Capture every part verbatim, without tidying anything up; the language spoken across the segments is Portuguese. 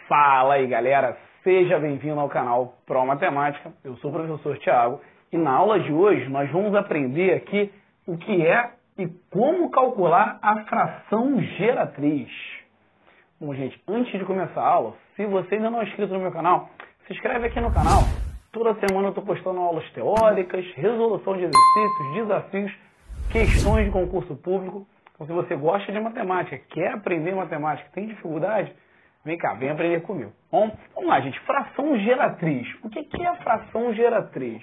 Fala aí, galera! Seja bem-vindo ao canal Pro Matemática. Eu sou o professor Thiago e na aula de hoje nós vamos aprender aqui o que é e como calcular a fração geratriz. Bom, gente, antes de começar a aula, se você ainda não é inscrito no meu canal, se inscreve aqui no canal. Toda semana eu estou postando aulas teóricas, resolução de exercícios, desafios, questões de concurso público. Então, se você gosta de matemática, quer aprender matemática, tem dificuldade, vem cá, vem aprender comigo. Bom, vamos lá, gente. Fração geratriz. O que é a fração geratriz?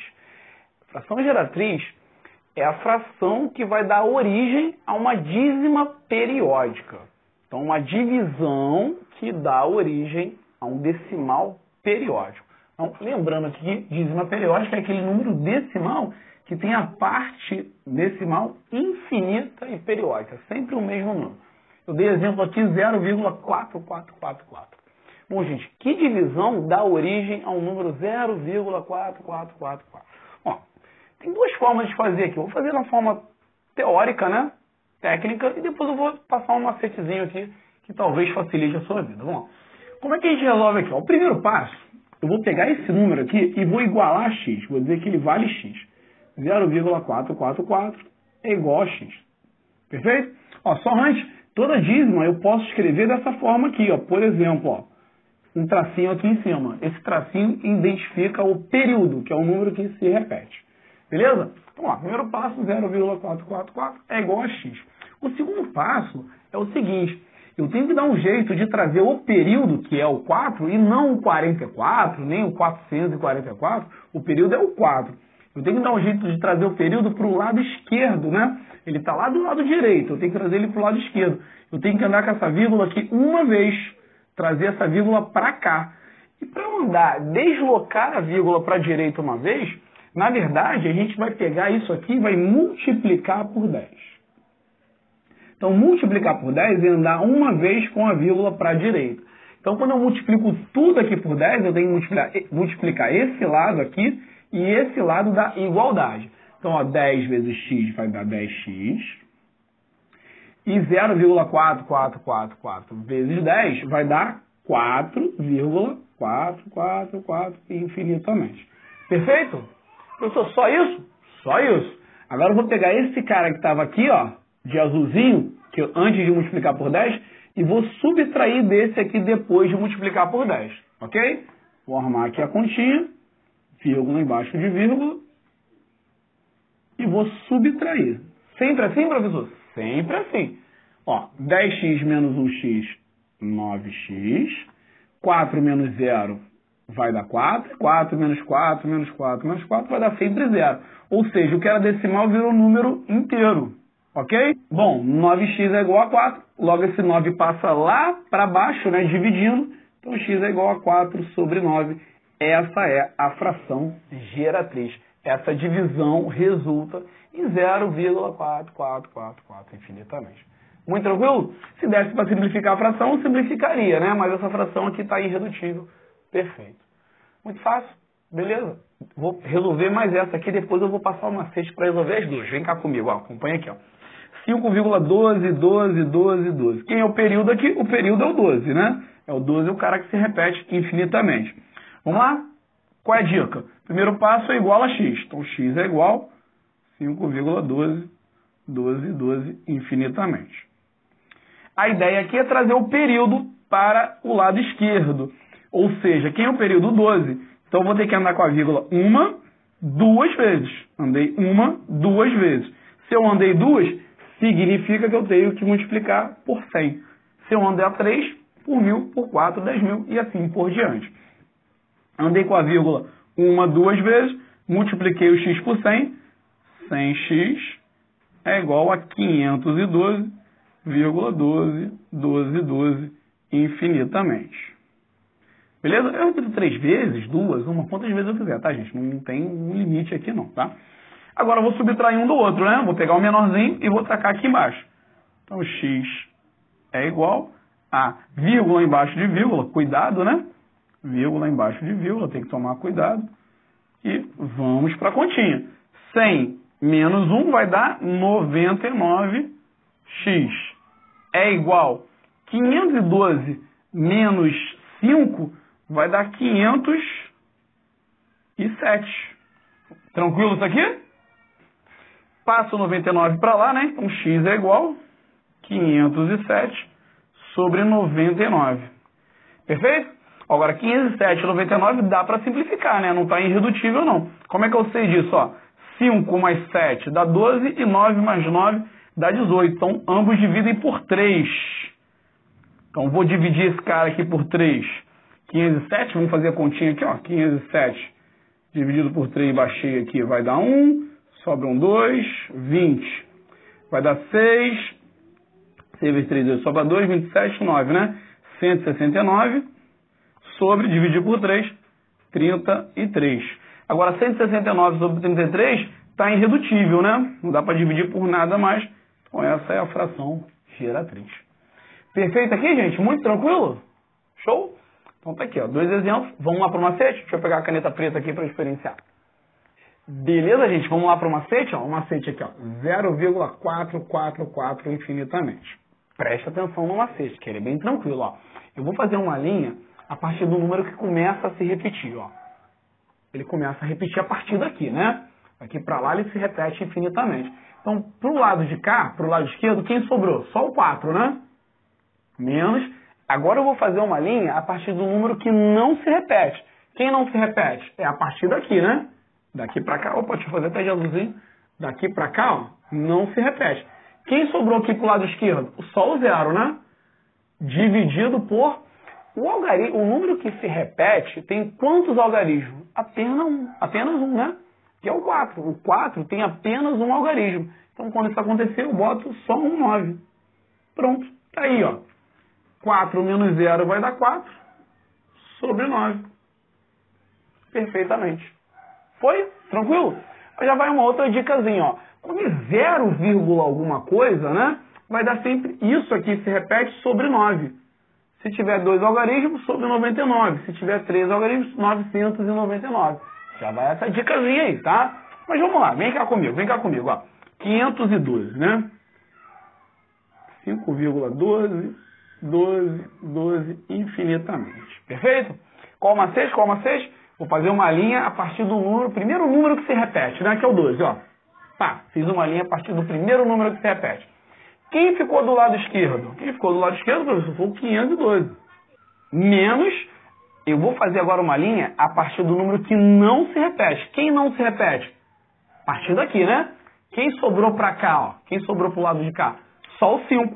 A fração geratriz é a fração que vai dar origem a uma dízima periódica. Então, uma divisão que dá origem a um decimal periódico. Então, lembrando que dízima periódica é aquele número decimal que tem a parte decimal infinita e periódica, sempre o mesmo número. Eu dei exemplo aqui zero vírgula quatro quatro quatro quatro. Bom, gente, que divisão dá origem a um número zero vírgula quatro quatro quatro quatro? Ó, tem duas formas de fazer aqui. Eu vou fazer na forma teórica, né? Técnica, e depois eu vou passar um macetezinho aqui que talvez facilite a sua vida. Vamos lá. Como é que a gente resolve aqui? Ó, o primeiro passo, eu vou pegar esse número aqui e vou igualar a x. Vou dizer que ele vale x. zero vírgula quatro quatro quatro é igual a x. Perfeito? Ó, só antes, toda dízima eu posso escrever dessa forma aqui. Ó. Por exemplo, ó, um tracinho aqui em cima. Esse tracinho identifica o período, que é o número que se repete. Beleza? Então, ó, primeiro passo, zero vírgula quatro quatro quatro é igual a x. O segundo passo é o seguinte. Eu tenho que dar um jeito de trazer o período, que é o quatro, e não o quarenta e quatro, nem o quatrocentos e quarenta e quatro. O período é o quatro. Eu tenho que dar um jeito de trazer o período para o lado esquerdo, né? Ele está lá do lado direito, eu tenho que trazer ele para o lado esquerdo. Eu tenho que andar com essa vírgula aqui uma vez, trazer essa vírgula para cá. E para mandar deslocar a vírgula para a direita uma vez, na verdade, a gente vai pegar isso aqui e vai multiplicar por dez. Então, multiplicar por dez é andar uma vez com a vírgula para a direita. Então, quando eu multiplico tudo aqui por dez, eu tenho que multiplicar, multiplicar esse lado aqui e esse lado da igualdade. Então, ó, dez vezes x vai dar dez x. E zero vírgula quatro quatro quatro quatro vezes dez vai dar quatro vírgula quatro quatro quatro infinitamente. Perfeito? Professor, só isso? Só isso. Agora eu vou pegar esse cara que estava aqui, ó, de azulzinho, que eu, antes de multiplicar por dez, e vou subtrair desse aqui depois de multiplicar por dez. Ok? Vou arrumar aqui a continha, vírgula embaixo de vírgula, e vou subtrair. Sempre assim, professor? Sempre assim. Ó, dez x menos um x, nove x. quatro menos zero vai dar quatro. quatro menos quatro, menos quatro, menos quatro vai dar sempre zero. Ou seja, o que era decimal virou número inteiro. Ok? Bom, nove x é igual a quatro. Logo esse nove passa lá para baixo, né, dividindo. Então x é igual a quatro sobre nove. Essa é a fração geratriz. Essa divisão resulta em zero vírgula quatro quatro quatro quatro infinitamente. Muito tranquilo? Se desse para simplificar a fração, simplificaria, né? Mas essa fração aqui está irredutível. Perfeito. Muito fácil. Beleza? Vou resolver mais essa aqui, depois eu vou passar o macete para resolver as duas. Vem cá comigo, ó. Acompanha aqui, ó. cinco vírgula doze, doze, doze, doze. Quem é o período aqui? O período é o doze, né? É o doze, o cara que se repete infinitamente. Vamos lá? Qual é a dica? Primeiro passo é igual a x. Então, x é igual a cinco vírgula doze, doze, doze infinitamente. A ideia aqui é trazer o período para o lado esquerdo. Ou seja, quem é o período doze? Então, eu vou ter que andar com a vírgula uma, duas vezes. Andei uma, duas vezes. Se eu andei duas, significa que eu tenho que multiplicar por cem. Se eu andei a três, por mil, por quatro, dez mil e assim por diante. Andei com a vírgula uma, duas vezes, multipliquei o x por cem, cem x é igual a quinhentos e doze vírgula doze, doze, doze infinitamente. Beleza? Eu repito três vezes, duas, uma, quantas vezes eu quiser, tá, gente? Não tem um limite aqui não, tá? Agora eu vou subtrair um do outro, né? Vou pegar o menorzinho e vou tacar aqui embaixo. Então, x é igual a vírgula embaixo de vírgula, cuidado, né? Vírgula embaixo de vírgula, tem que tomar cuidado. E vamos para a continha. cem menos um vai dar noventa e nove x. É igual a quinhentos e doze menos cinco vai dar quinhentos e sete. Tranquilo isso aqui? Passa o noventa e nove para lá, né? Então x é igual a quinhentos e sete sobre noventa e nove. Perfeito? Agora, quinhentos e sete e noventa e nove dá para simplificar, né? Não está irredutível, não. Como é que eu sei disso? Ó? cinco mais sete dá doze e nove mais nove dá dezoito. Então, ambos dividem por três. Então, vou dividir esse cara aqui por três. quinhentos e sete, vamos fazer a continha aqui, ó. quinhentos e sete dividido por três, baixei aqui, vai dar um. Sobram dois, vinte. Vai dar seis. seis vezes três, sobra dois, vinte e sete, nove, né? cento e sessenta e nove sobre, dividir por três, trinta e três. Agora, cento e sessenta e nove sobre trinta e três está irredutível, né? Não dá para dividir por nada mais. Então, essa é a fração geratriz. Perfeito aqui, gente? Muito tranquilo? Show? Então, tá aqui, ó. Dois exemplos. Vamos lá para o macete? Deixa eu pegar a caneta preta aqui para experienciar. Beleza, gente? Vamos lá para o macete? Ó. O macete aqui, ó. zero vírgula quatrocentos e quarenta e quatro infinitamente. Presta atenção no macete, que ele é bem tranquilo, ó. Eu vou fazer uma linha a partir do número que começa a se repetir, ó. Ele começa a repetir a partir daqui, né? Daqui para lá ele se repete infinitamente. Então, para o lado de cá, para o lado esquerdo, quem sobrou? Só o quatro, né? Menos. Agora eu vou fazer uma linha a partir do número que não se repete. Quem não se repete? É a partir daqui, né? Daqui para cá, opa, deixa eu fazer até de azulzinho. Daqui para cá, ó, não se repete. Quem sobrou aqui para o lado esquerdo? Só o zero, né? Dividido por... O, algarismo, o número que se repete tem quantos algarismos? Apenas um, apenas um, né? Que é o quatro. O quatro tem apenas um algarismo. Então, quando isso acontecer, eu boto só um nove. Pronto. Tá aí, ó. quatro menos zero vai dar quatro sobre nove. Perfeitamente. Foi? Tranquilo? Já vai uma outra dicasinha, ó. Como é zero, alguma coisa, né? Vai dar sempre isso aqui se repete sobre nove. Se tiver dois algarismos, sobre noventa e nove. Se tiver três algarismos, novecentos e noventa e nove. Já vai essa dicasinha aí, tá? Mas vamos lá, vem cá comigo, vem cá comigo, ó. quinhentos e doze, né? cinco vírgula doze, doze, doze, infinitamente. Perfeito? Qual macete? Qual macete? Vou fazer uma linha a partir do número, primeiro número que se repete, né? Que é o doze, ó. Tá, fiz uma linha a partir do primeiro número que se repete. Quem ficou do lado esquerdo? Quem ficou do lado esquerdo, professor, foi o quinhentos e doze. Menos, eu vou fazer agora uma linha a partir do número que não se repete. Quem não se repete? A partir daqui, né? Quem sobrou para cá, ó? Quem sobrou para o lado de cá? Só o cinco.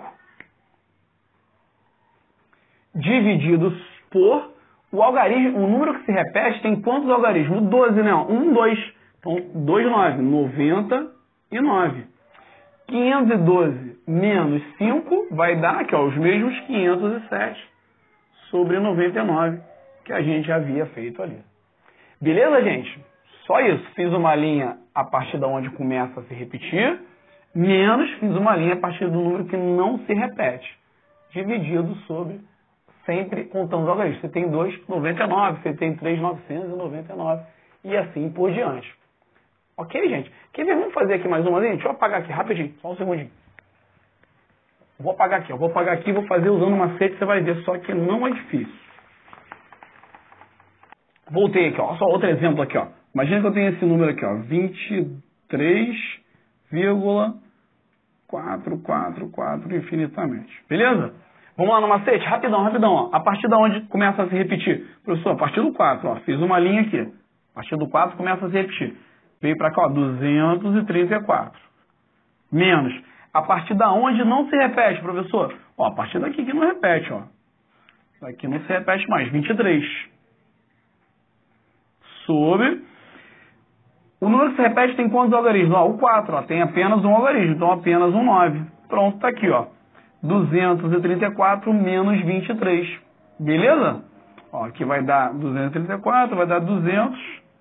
Divididos por o algarismo, o número que se repete tem quantos algarismos? doze, né? um, dois. Então, dois, nove. noventa e nove. quinhentos e doze menos cinco vai dar aqui, ó, os mesmos quinhentos e sete sobre noventa e nove que a gente já havia feito ali. Beleza, gente? Só isso. Fiz uma linha a partir de onde começa a se repetir, menos fiz uma linha a partir do número que não se repete, dividido sobre, sempre contando os algarismos. Você tem dois, noventa e nove. Você tem três, novecentos e noventa e nove. E assim por diante. Ok, gente? Quer ver? Vamos fazer aqui mais uma linha? Deixa eu apagar aqui rapidinho, só um segundinho. Vou apagar aqui, ó. Vou apagar aqui e vou fazer usando uma macete, você vai ver, só que não é difícil. Voltei aqui, ó. Só outro exemplo aqui, ó. Imagina que eu tenho esse número aqui, ó. vinte e três vírgula quatrocentos e quarenta e quatro infinitamente. Beleza? Vamos lá no macete? Rapidão, rapidão, ó. A partir de onde começa a se repetir? Professor, a partir do quatro, ó. Fiz uma linha aqui. A partir do quatro começa a se repetir. Veio para cá, ó, duzentos e trinta e quatro. Menos. A partir da onde não se repete, professor? Ó, a partir daqui que não repete, ó. Daqui não se repete mais. vinte e três. Sobre. O número que se repete tem quantos algarismos? Ó, o quatro, ó. Tem apenas um algarismo. Então, apenas um nove. Pronto, tá aqui, ó. duzentos e trinta e quatro menos vinte e três. Beleza? Ó, aqui vai dar duzentos e trinta e quatro, vai dar duzentos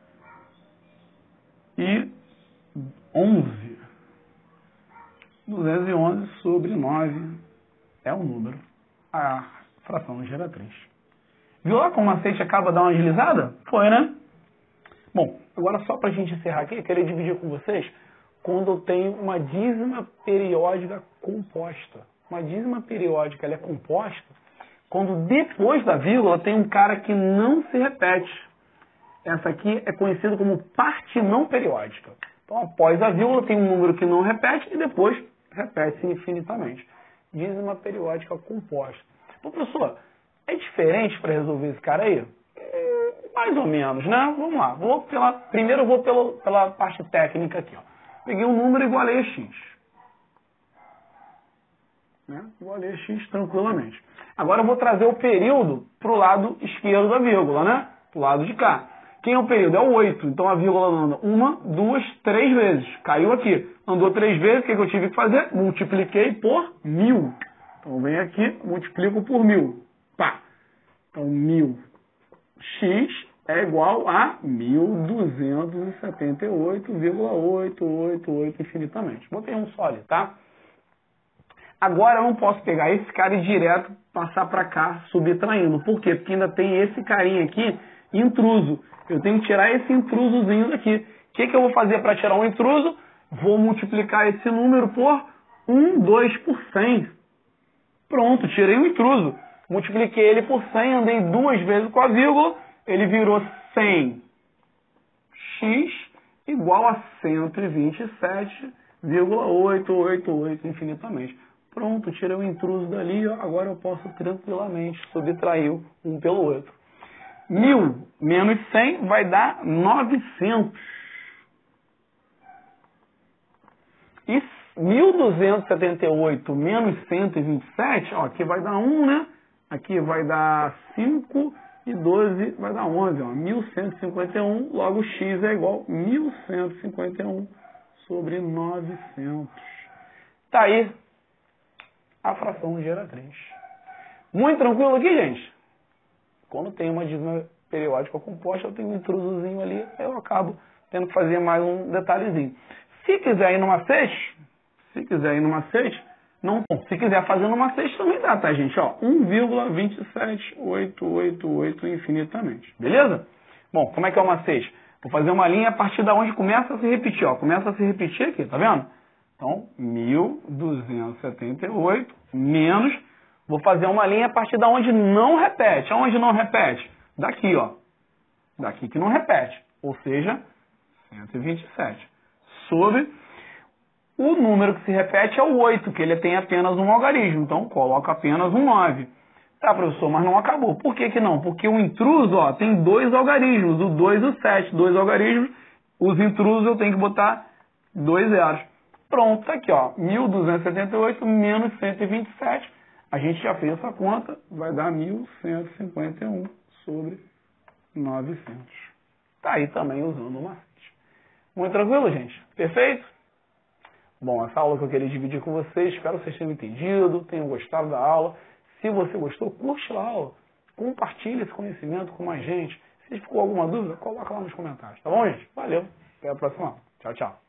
e onze. duzentos e onze sobre nove é o número, a fração geratriz. Viu lá como o macete acaba de dar uma deslizada? Foi, né? Bom, agora só para a gente encerrar aqui, eu queria dividir com vocês quando eu tenho uma dízima periódica composta. Uma dízima periódica ela é composta quando depois da vírgula tem um cara que não se repete. Essa aqui é conhecida como parte não periódica. Então, após a vírgula tem um número que não repete e depois repete-se infinitamente. Dízima periódica composta. Então, professor, é diferente para resolver esse cara aí? Hum, mais ou menos, né? Vamos lá. Vou pela, primeiro eu vou pela, pela parte técnica aqui. Ó. Peguei um número e igualei a x. Né? Igualei a x tranquilamente. Agora eu vou trazer o período para o lado esquerdo da vírgula, né? Para o lado de cá. Quem é o período? É o oito. Então a vírgula anda uma, duas, três vezes. Caiu aqui. Andou três vezes, o que, que eu tive que fazer? Multipliquei por mil. Então vem aqui, multiplico por mil. Pá. Então mil. X é igual a mil duzentos e setenta e oito vírgula oitocentos e oitenta e oito infinitamente. Botei um só ali, tá? Agora eu não posso pegar esse cara e direto passar para cá, subtraindo. Por quê? Porque ainda tem esse carinha aqui, intruso. Eu tenho que tirar esse intrusozinho daqui. O que, que eu vou fazer para tirar um intruso? Vou multiplicar esse número por um, dois por cem. Pronto, tirei o intruso. Multipliquei ele por cem, andei duas vezes com a vírgula, ele virou cem x igual a cento e vinte e sete vírgula oitocentos e oitenta e oito infinitamente. Pronto, tirei o intruso dali, ó, agora eu posso tranquilamente subtrair um pelo outro. mil menos cem vai dar novecentos. E mil duzentos e setenta e oito menos cento e vinte e sete, ó, aqui vai dar um, né? Aqui vai dar cinco e doze vai dar onze. Ó. mil cento e cinquenta e um, logo x é igual a mil cento e cinquenta e um sobre novecentos. Tá aí a fração geratriz. Muito tranquilo aqui, gente? Quando tem uma dízima periódica composta, eu tenho um intrusozinho ali, eu acabo tendo que fazer mais um detalhezinho. Se quiser ir numa sexta, se quiser ir numa sexta, não, se quiser fazer numa sexta também dá, tá, gente? Ó, um vírgula vinte e sete oitocentos e oitenta e oito infinitamente. Beleza? Bom, como é que é uma sexta? Vou fazer uma linha a partir da onde começa a se repetir, ó. Começa a se repetir aqui, tá vendo? Então, mil duzentos e setenta e oito menos, vou fazer uma linha a partir da onde não repete. Aonde não repete? Daqui, ó. Daqui que não repete. Ou seja, cento e vinte e sete. Sobre o número que se repete é o oito, que ele tem apenas um algarismo. Então, coloca apenas um nove. Tá, professor, mas não acabou. Por que que não? Porque o intruso, ó, tem dois algarismos, o dois e o sete. Dois algarismos, os intrusos eu tenho que botar dois zeros. Pronto, tá aqui, ó. mil duzentos e setenta e oito menos cento e vinte e sete. A gente já fez essa conta, vai dar mil cento e cinquenta e um sobre novecentos. Tá aí também usando o macete. Muito tranquilo, gente? Perfeito? Bom, essa aula que eu queria dividir com vocês, espero que vocês tenham entendido, tenham gostado da aula. Se você gostou, curte a aula, compartilhe esse conhecimento com mais gente. Se ficou alguma dúvida, coloca lá nos comentários, tá bom, gente? Valeu, até a próxima aula. Tchau, tchau.